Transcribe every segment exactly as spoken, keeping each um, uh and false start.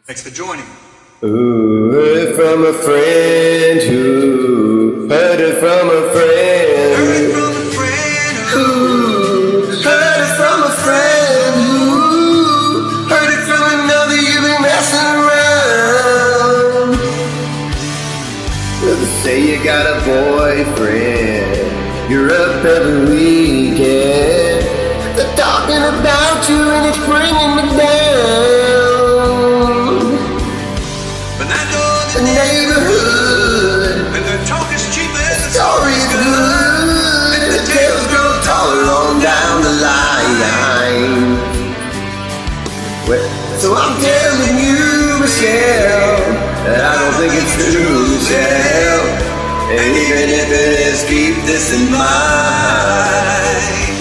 Thanks for joining. Ooh, heard it from a friend who heard it from a friend. Heard it from a friend who Ooh, heard it from a friend who heard it from another. You've been messing around. Well, they say you got a boyfriend. You're up every weekend. They're talking about you and it's bringing me down. The neighborhood, and the talk is cheap and the story's good, and the tales grow taller on down the line. Well, so I'm telling you, Michelle, that I don't think it's true, Michelle. And even if it is, keep this in mind.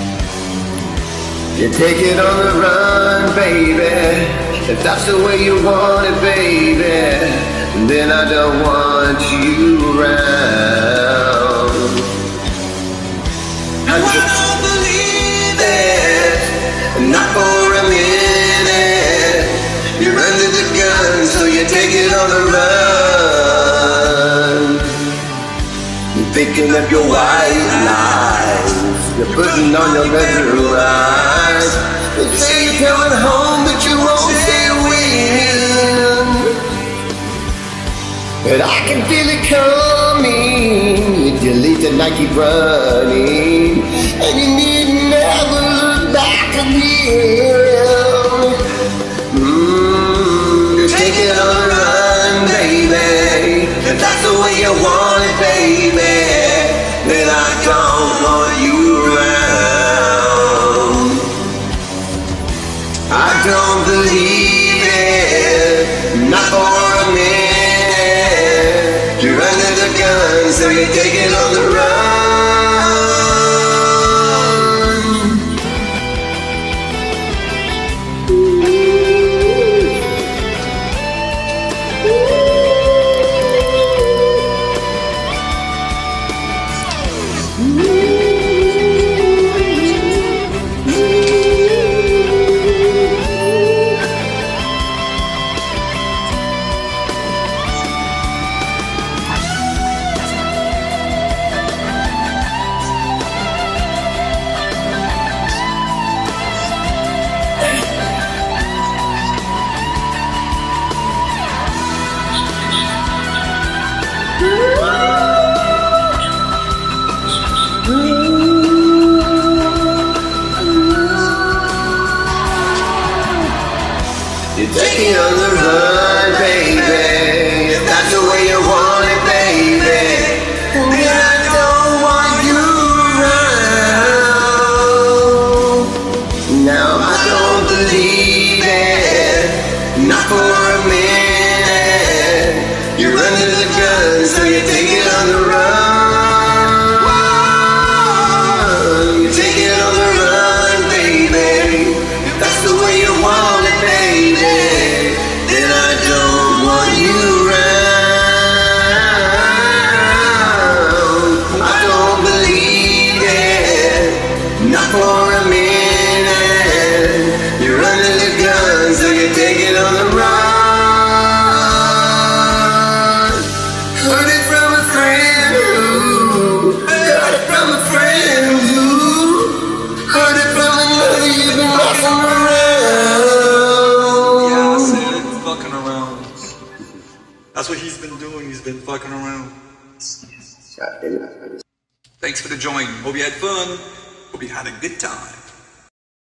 You take it on the run, baby, if that's the way you want it, baby. Then I don't want you around. I don't believe it, not for a minute. You're under the gun, so you take it on the run. You're picking up your white lies. You're putting on your bedroom eyes. They say you're coming home, but you won't stay away. But I can feel it coming. You delete the night, keep running, and you need never look back again. Mm, take it on the run, baby. If that's the way you want it, baby, then I don't want you around. I don't believe it, not for a minute. You're under the gun, so you take it on the run. You're taking on the run, baby. If that's the way you want it, baby, then I don't want you around. Now I don't believe it, not for a minute. You're under the gun, so you take it on the run. You take it on the run, baby. If that's the way you want it, baby, then I don't want you around. I don't believe it, not for a minute. You're under the gun, so you take it on the run. Heard it from a friend who heard it from a friend who heard it from another. You've been messing around. fucking around. That's what he's been doing. He's been fucking around. Thanks for the join. Hope you had fun. Hope you had a good time.